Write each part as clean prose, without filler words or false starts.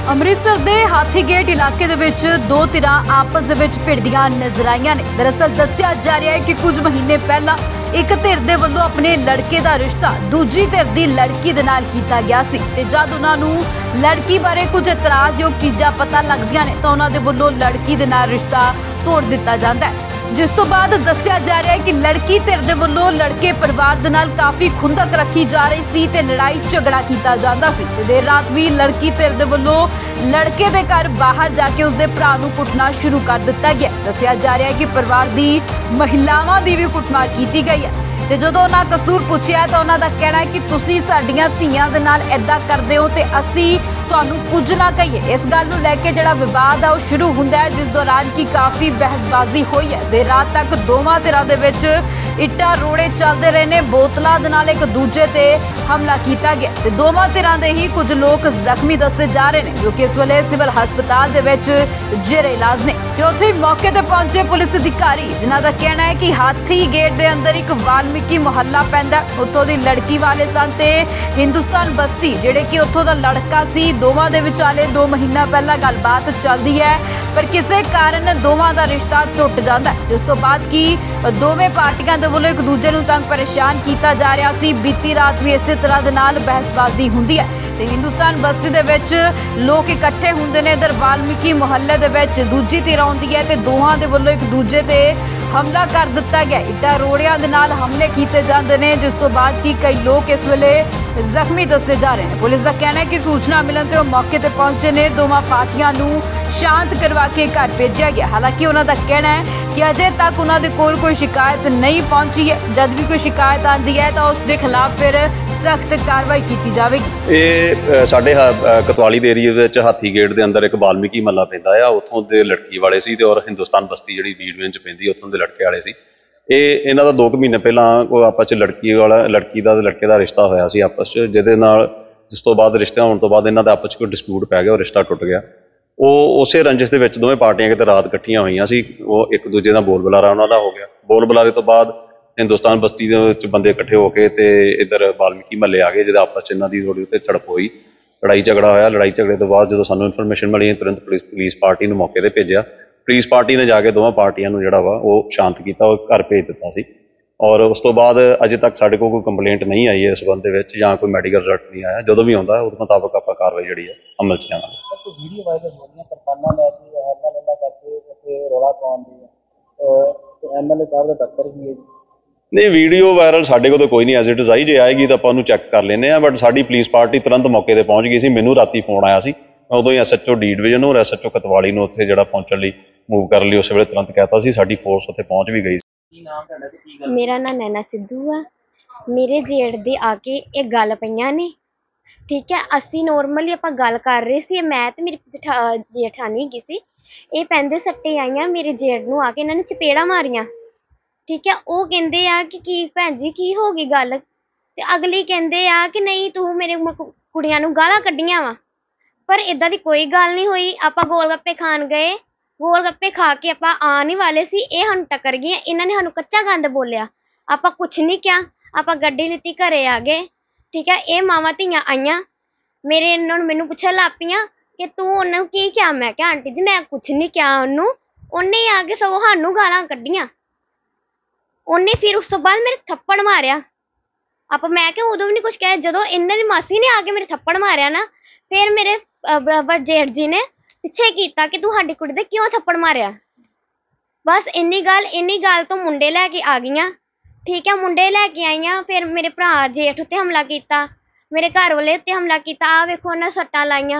ਅੰਮ੍ਰਿਤਸਰ ਦੇ ਹਾਥੀਗੇਟ ਇਲਾਕੇ ਦੇ ਵਿੱਚ ਦੋ ਧਿਰਾਂ ਆਪਸ ਦੇ ਵਿੱਚ ਭਿੜਦੀਆਂ ਨਜ਼ਰ ਆਈਆਂ ਨੇ। ਦਰਅਸਲ ਦੱਸਿਆ ਜਾ ਰਿਹਾ ਹੈ ਕਿ ਕੁਝ ਮਹੀਨੇ ਪਹਿਲਾਂ ਇੱਕ ਧਿਰ ਦੇ ਵੱਲੋਂ ਆਪਣੇ ਲੜਕੇ ਦਾ ਰਿਸ਼ਤਾ ਦੂਜੀ ਧਿਰ ਦੀ ਲੜਕੀ ਦੇ ਨਾਲ ਕੀਤਾ ਗਿਆ ਸੀ ਤੇ ਜਦ ਉਹਨਾਂ ਨੂੰ ਲੜਕੀ ਬਾਰੇ ਕੁਝ ਇਤਰਾਜ਼ਯੋਗ ਚੀਜ਼ਾਂ ਪਤਾ ਲੱਗਦੀਆਂ ਨੇ ਤਾਂ ਉਹਨਾਂ ਦੇ ਵੱਲੋਂ ਲੜਕੀ ਦੇ ਨਾਲ ਰਿਸ਼ਤਾ ਤੋੜ ਦਿੱਤਾ ਜਾਂਦਾ ਹੈ। जिस तो बाद दस्या जा रहा है कि लड़की धिर दे वल्लों लड़के परिवार दे नाल काफी खुंदक रखी जा रही सी ते लड़ाई झगड़ा कीता जांदा सी ते देर रात भी लड़की धिर दे वल्लों लड़के दे घर बाहर जाके उसदे भरा नूं कुटना शुरू कर दिता गया। दस्या जा रहा है कि परिवार दी महिलावां दी भी कुटमार कीती गई है ते जदों उन्हां कसूर पुछिया तां उन्हां दा कहना है कि तुसीं साडीआं धीआं दे नाल इदां करदे हो ते असीं ਤੁਹਾਨੂੰ ਕੁਝ ਨਾ ਕਹੀਏ। ਇਸ ਗੱਲ ਨੂੰ ਲੈ ਕੇ ਜਿਹੜਾ ਵਿਵਾਦ ਆ ਉਹ ਸ਼ੁਰੂ ਹੁੰਦਾ ਹੈ, ਜਿਸ ਦੌਰਾਨ ਕੀ ਕਾਫੀ ਬਹਿਸਬਾਜ਼ੀ ਹੋਈ ਹੈ। ਦੇਰ ਰਾਤ ਤੱਕ ਦੋਵਾਂ ਧਿਰਾਂ ਦੇ ਵਿੱਚ ਇੱਟਾਂ ਰੋੜੇ ਚੱਲਦੇ ਰਹੇ ਨੇ। ਬੋਤਲਾਂ ਦੇ ਨਾਲ ਇੱਕ ਦੂਜੇ ਤੇ ਹਮਲਾ ਕੀਤਾ ਗਿਆ ਤੇ ਦੋਵਾਂ ਧਿਰਾਂ ਦੇ ਹੀ ਕੁਝ ਲੋਕ ਜ਼ਖਮੀ ਦੱਸੇ ਜਾ ਰਹੇ ਨੇ ਜੋ ਕਿ ਇਸ ਵੇਲੇ ਸਿਵਲ ਹਸਪਤਾਲ ਦੇ ਵਿੱਚ ਜੇਰੇ ਇਲਾਜ ਨੇ। ਤੇ ਉੱਥੇ ਮੌਕੇ ਤੇ ਪਹੁੰਚੇ ਪੁਲਿਸ ਅਧਿਕਾਰੀ ਜਿਨ੍ਹਾਂ ਦਾ ਕਹਿਣਾ ਹੈ ਕਿ ਹਾਥੀ ਗੇਟ ਦੇ ਅੰਦਰ ਇੱਕ ਵਾਲਮੀਕੀ ਮੁਹੱਲਾ ਪੈਂਦਾ, ਉੱਥੋਂ ਦੀ ਲੜਕੀ ਵਾਲੇ ਸਨ ਤੇ ਹਿੰਦੁਸਤਾਨ ਬਸਤੀ ਜਿਹੜੇ ਕਿ ਉੱਥੋਂ ਦਾ ਲੜਕਾ ਸੀ। ਦੋਵਾਂ ਦੇ ਵਿਚਾਲੇ 2 ਮਹੀਨਾ ਪਹਿਲਾਂ ਗੱਲਬਾਤ ਚੱਲਦੀ ਹੈ ਪਰ ਕਿਸੇ ਕਾਰਨ ਦੋਵਾਂ ਦਾ ਰਿਸ਼ਤਾ ਟੁੱਟ ਜਾਂਦਾ ਹੈ, ਜਿਸ ਤੋਂ ਬਾਅਦ ਕਿ ਦੋਵੇਂ ਪਾਰਟੀਆਂ ਦੇ ਵੱਲੋਂ ਇੱਕ ਦੂਜੇ ਨੂੰ ਤੰਗ ਪਰੇਸ਼ਾਨ ਕੀਤਾ ਜਾ ਰਿਹਾ ਸੀ। ਬੀਤੀ ਰਾਤ ਵੀ ਇਸੇ ਤਰ੍ਹਾਂ ਦੇ ਨਾਲ ਬਹਿਸਬਾਜ਼ੀ ਹੁੰਦੀ ਹੈ ਤੇ ਹਿੰਦੁਸਤਾਨ ਬਸਤੀ ਦੇ ਵਿੱਚ ਲੋਕ ਇਕੱਠੇ ਹੁੰਦੇ ਨੇ। ਇਧਰ ਵਾਲਮੀਕੀ ਮੁਹੱਲੇ ਦੇ ਵਿੱਚ ਦੂਜੀ ਧਿਰ ਆਉਂਦੀ ਹੈ ਤੇ ਦੋਹਾਂ ਦੇ ਵੱਲੋਂ ਇੱਕ ਦੂਜੇ ਤੇ ਹਮਲਾ ਕਰ ਦਿੱਤਾ ਗਿਆ। ਇੱਟਾਂ ਰੋੜਿਆਂ ਦੇ ਨਾਲ ਹਮਲੇ ਕੀਤੇ ਜਾਂਦੇ ਨੇ, ਜਿਸ ਤੋਂ ਬਾਅਦ ਕਿ ਕਈ ਲੋਕ ਇਸ ਵੇਲੇ ਜ਼ਖਮੀ ਦੱਸੇ ਜਾ ਰਹੇ ਨੇ। ਪੁਲਿਸ ਦਾ ਕਹਿਣਾ ਹੈ ਕਿ ਸੂਚਨਾ ਮਿਲਣ ਤੇ ਉਹ ਮੌਕੇ ਤੇ ਪਹੁੰਚੇ ਨੇ। ਦੋਵਾਂ ਪਾਰਟੀਆਂ ਨੂੰ ਸ਼ਾਂਤ ਕਰਵਾ ਕੇ ਘਰ ਭੇਜਿਆ ਗਿਆ। ਹਾਲਾਂਕਿ ਉਹਨਾਂ ਦਾ ਕਹਿਣਾ ਹੈ ਕਿ ਅਜੇ ਤੱਕ ਉਹਨਾਂ ਦੇ ਕੋਲ ਕੋਈ ਸ਼ਿਕਾਇਤ ਨਹੀਂ ਪਹੁੰਚੀ ਹੈ। ਜਦ ਵੀ ਕੋਈ ਸ਼ਿਕਾਇਤ ਆਉਂਦੀ ਹੈ ਤਾਂ ਉਸ ਦੇ ਖਿਲਾਫ ਫਿਰ ਸਖਤ ਕਾਰਵਾਈ ਕੀਤੀ ਜਾਵੇਗੀ। ਇਹ ਸਾਡੇ ਕਤਵਾਲੀ ਦੇ ਏਰੀਏ ਵਿੱਚ ਹਾਥੀਗੇਟ ਦੇ ਅੰਦਰ ਇੱਕ ਵਾਲਮੀਕੀ ਮਹੱਲਾ ਪੈਂਦਾ ਆ। ਉੱਥੋਂ ਦੇ ਲੜਕੀ ਵਾਲੇ ਸੀ ਤੇ ਔਰ ਹਿੰਦੁਸਤਾਨ ਬਸਤੀ ਜਿਹੜੀ ਰੀਡਵੇਨ ਚ ਪੈਂਦੀ ਉੱਥੋਂ ਦੇ ਲੜਕੇ ਵਾਲੇ ਸੀ। ਇਹਨਾਂ ਦਾ 2 ਮਹੀਨੇ ਪਹਿਲਾਂ ਕੋਈ ਆਪਸ 'ਚ ਲੜਕੀ ਦਾ ਤੇ ਲੜਕੇ ਦਾ ਰਿਸ਼ਤਾ ਹੋਇਆ ਸੀ ਆਪਸ 'ਚ, ਜਿਹਦੇ ਨਾਲ ਜਿਸ ਤੋਂ ਬਾਅਦ ਰਿਸ਼ਤਾ ਹੋਣ ਤੋਂ ਬਾਅਦ ਇਹਨਾਂ ਦਾ ਆਪਸ 'ਚ ਕੋਈ ਡਿਸਪਿਊਟ ਪੈ ਗਿਆ, ਉਹ ਰਿਸ਼ਤਾ ਟੁੱਟ ਗਿਆ। ਉਹ ਉਸੇ ਰੰਜਿਸ਼ ਦੇ ਵਿੱਚ ਦੋਵੇਂ ਪਾਰਟੀਆਂ ਕਿਤੇ ਰਾਤ ਇਕੱਠੀਆਂ ਹੋਈਆਂ ਸੀ। ਉਹ ਇੱਕ ਦੂਜੇ ਦਾ ਬੋਲ ਬੁਲਾਰਾ ਉਹਨਾਂ ਦਾ ਹੋ ਗਿਆ। ਬੋਲ ਬੁਲਾਰੇ ਤੋਂ ਬਾਅਦ ਹਿੰਦੁਸਤਾਨ ਬਸਤੀ ਦੇ ਵਿੱਚ ਬੰਦੇ ਇਕੱਠੇ ਹੋ ਕੇ ਤੇ ਇੱਧਰ ਵਾਲਮੀਕੀ ਮਹੱਲੇ ਆ ਗਏ, ਜਿਹਦੇ ਆਪਸ 'ਚ ਇਹਨਾਂ ਦੀ ਥੋੜ੍ਹੀ ਉੱਤੇ ਝੜਪ ਹੋਈ, ਲੜਾਈ ਝਗੜਾ ਹੋਇਆ। ਲੜਾਈ ਝਗੜੇ ਤੋਂ ਬਾਅਦ ਜਦੋਂ ਸਾਨੂੰ ਇਨਫੋਰਮੇਸ਼ਨ ਮਿਲੀ ਤੁਰੰਤ ਪੁਲਿਸ ਪਾਰਟੀ ਨੂੰ ਮੌਕੇ 'ਤੇ ਭੇਜਿਆ। ਪੁਲਿਸ ਪਾਰਟੀ ਨੇ ਜਾ ਕੇ ਦੋਵਾਂ ਪਾਰਟੀਆਂ ਨੂੰ ਜਿਹੜਾ ਵਾ ਉਹ ਸ਼ਾਂਤ ਕੀਤਾ, ਉਹ ਘਰ ਭੇਜ ਦਿੱਤਾ ਸੀ। ਔਰ ਉਸ ਤੋਂ ਬਾਅਦ ਅਜੇ ਤੱਕ ਸਾਡੇ ਕੋਲ ਕੋਈ ਕੰਪਲੇਂਟ ਨਹੀਂ ਆਈ ਹੈ ਇਸ ਸੰਬੰਧ ਦੇ ਵਿੱਚ ਜਾਂ ਕੋਈ ਮੈਡੀਕਲ ਰਿਜ਼ਲਟ ਨਹੀਂ ਆਇਆ। ਜਦੋਂ ਵੀ ਆਉਂਦਾ ਉਹਦੇ ਮੁਤਾਬਕ ਆਪਾਂ ਕਾਰਵਾਈ ਜਿਹੜੀ ਹੈ ਅਮਲ 'ਚ ਲਿਆਵਾਂਗੇ। ਵੀਡੀਓ ਵਾਇਰਲ ਹੋ ਰਹੀਆਂ ਕਿਰਪਾਨਾਂ ਲੈ ਕੇ ਹੈਗਾ ਕਰਕੇ ਤੇ ਰੌਲਾ ਪਾਉਣ ਦੀ ਤੇ ਐਮਐਲਏ ਸਾਹਿਬ ਦਾ ਦਫ਼ਤਰ ਵੀ ਹੈ ਜੀ। ਨਹੀਂ, ਵੀਡੀਓ ਵਾਇਰਲ ਸਾਡੇ ਕੋਲ ਤਾਂ ਕੋਈ ਨਹੀਂ ਐਜ਼ ਇਟ ਇਜ਼ ਆਈ। ਜੇ ਆਏਗੀ ਤਾਂ ਆਪਾਂ ਉਹਨੂੰ ਚੈੱਕ ਕਰ ਲੈਂਦੇ ਹਾਂ, ਬਟ ਸਾਡੀ ਪੁਲਿਸ ਪਾਰਟੀ ਤੁਰੰਤ ਮੌਕੇ 'ਤੇ ਪਹੁੰਚ ਗਈ ਸੀ। ਮੈਨੂੰ ਰਾਤੀ ਫੋਨ ਆਇਆ ਸੀ, ਮੈਂ ਉਦੋਂ ਹੀ SHO ਡੀ ਡਿਵੀਜ਼ਨ ਨੂੰ ਔਰ SHO ਕਤਵਾਲੀ ਨੂੰ ਉੱਥੇ ਜਿਹੜਾ ਪਹੁੰਚਣ ਲਈ ਮੂਵ ਕਰਨ ਲਈ ਉਸ ਵੇਲੇ ਤੁਰੰਤ ਕਹਿਤਾ ਸੀ। ਸਾਡੀ ਫੋਰਸ ਉੱਥੇ ਪਹੁੰਚ ਵੀ ਗਈ। ਮੇਰਾ ਨਾਂ ਨੈਨਾ ਸਿੱਧੂ ਆ। ਮੇਰੇ ਜੇਠ ਦੇ ਆ ਕੇ ਇਹ ਗੱਲ ਪਈਆਂ ਨੇ, ਠੀਕ ਹੈ। ਅਸੀਂ ਨੋਰਮਲੀ ਆਪਾਂ ਗੱਲ ਕਰ ਰਹੇ ਸੀ, ਮੈਂ ਤੇ ਮੇਰੀ ਜੇਠਾਣੀ ਹੈਗੀ ਸੀ। ਇਹ ਪੈਂਦੇ ਸੱਟੇ ਆਈਆਂ ਮੇਰੇ ਜੇਠ ਨੂੰ ਆ ਕੇ ਇਹਨਾਂ ਨੇ ਚਪੇੜਾਂ ਮਾਰੀਆਂ, ਠੀਕ ਹੈ। ਉਹ ਕਹਿੰਦੇ ਆ ਕਿ ਕੀ ਭੈਣ ਜੀ ਕੀ ਹੋ ਗਈ ਗੱਲ, ਤੇ ਅਗਲੀ ਕਹਿੰਦੇ ਆ ਕਿ ਨਹੀਂ ਤੂੰ ਮੇਰੇ ਕੁੜੀਆਂ ਨੂੰ ਗਾਲਾਂ ਕੱਢੀਆਂ ਵਾ। ਪਰ ਇਦਾਂ ਦੀ ਕੋਈ ਗੱਲ ਨਹੀਂ ਹੋਈ। ਆਪਾਂ ਗੋਲ ਗੱਪੇ ਖਾਣ ਗਏ, ਗੋਲ ਗੱਪੇ ਖਾ ਕੇ ਆਪਾਂ ਆਉਣ ਹੀ ਵਾਲੇ ਸੀ, ਇਹ ਸਾਨੂੰ ਟੱਕਰ ਗਈਆਂ। ਇਹਨਾਂ ਨੇ ਸਾਨੂੰ ਕੱਚਾ ਗੰਦ ਬੋਲਿਆ, ਆਪਾਂ ਕੁਛ ਨਹੀਂ ਕਿਹਾ, ਆਪਾਂ ਗੱਡੀ ਲਿੱਤੀ ਘਰੇ ਆ ਗਏ, ਠੀਕ ਹੈ। ਇਹ ਮਾਵਾਂ ਧੀਆਂ ਆਈਆਂ ਮੇਰੇ, ਇਹਨਾਂ ਨੂੰ ਮੈਨੂੰ ਪੁੱਛਣ ਲੱਗ ਪਈਆਂ ਕਿ ਤੂੰ ਉਹਨਾਂ ਨੂੰ ਕੀ ਕਿਹਾ। ਮੈਂ ਕਿਹਾ ਆਂਟੀ ਜੀ ਮੈਂ ਕੁਛ ਨਹੀਂ ਕਿਹਾ ਉਹਨੂੰ, ਉਹਨੇ ਆ ਕੇ ਸਗੋਂ ਸਾਨੂੰ ਗਾਲਾਂ ਕੱਢੀਆਂ। ਉਹਨੇ ਫਿਰ ਉਸ ਤੋਂ ਬਾਅਦ ਮੇਰੇ ਥੱਪੜ ਮਾਰਿਆ। ਮੈਂ ਕਿਹਾ ਉਦੋਂ ਵੀ ਨਹੀਂ ਕੁਛ ਕਿਹਾ। ਜਦੋਂ ਇਹਨਾਂ ਦੀ ਮਾਸੀ ਨੇ ਆ ਕੇ ਮੇਰੇ ਥੱਪੜ ਮਾਰਿਆ ਨਾ, ਫਿਰ ਮੇਰੇ ਬਰਾਬਰ ਜੇਠ ਜੀ ਨੇ ਪਿੱਛੇ ਕੀਤਾ ਕਿ ਤੂੰ ਸਾਡੀ ਕੁੜੀ ਦੇ ਕਿਉਂ ਥੱਪੜ ਮਾਰਿਆ। ਬਸ ਇੰਨੀ ਗੱਲ ਤੋਂ ਮੁੰਡੇ ਲੈ ਕੇ ਆ ਗਈਆਂ, ਠੀਕ ਹੈ। ਮੁੰਡੇ ਲੈ ਕੇ ਆਈਆਂ, ਫਿਰ ਮੇਰੇ ਭਰਾ ਜੇਠ ਉੱਤੇ ਹਮਲਾ ਕੀਤਾ, ਮੇਰੇ ਘਰ ਵਾਲੇ ਉੱਤੇ ਹਮਲਾ ਕੀਤਾ। ਆਹ ਵੇਖੋ ਉਹਨਾਂ ਸੱਟਾਂ ਲਾਈਆਂ,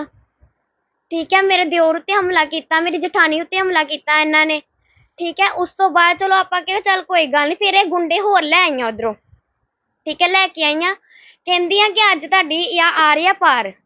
ਠੀਕ ਹੈ। ਮੇਰੇ ਦਿਓਰ ਉੱਤੇ ਹਮਲਾ ਕੀਤਾ, ਮੇਰੀ ਜਠਾਣੀ ਉੱਤੇ ਹਮਲਾ ਕੀਤਾ ਇਹਨਾਂ ਨੇ, ਠੀਕ ਹੈ। ਉਸ ਤੋਂ ਬਾਅਦ ਚਲੋ ਆਪਾਂ ਕਿਹਾ ਚੱਲ ਕੋਈ ਗੱਲ ਨਹੀਂ। ਫਿਰ ਇਹ ਗੁੰਡੇ ਹੋਰ ਲੈ ਆਈਆਂ ਉੱਧਰੋਂ, ਠੀਕ ਹੈ, ਲੈ ਕੇ ਆਈਆਂ। ਕਹਿੰਦੀਆਂ ਕਿ ਅੱਜ ਤੁਹਾਡੀ ਆ ਰਿਹਾ ਪਾਰ।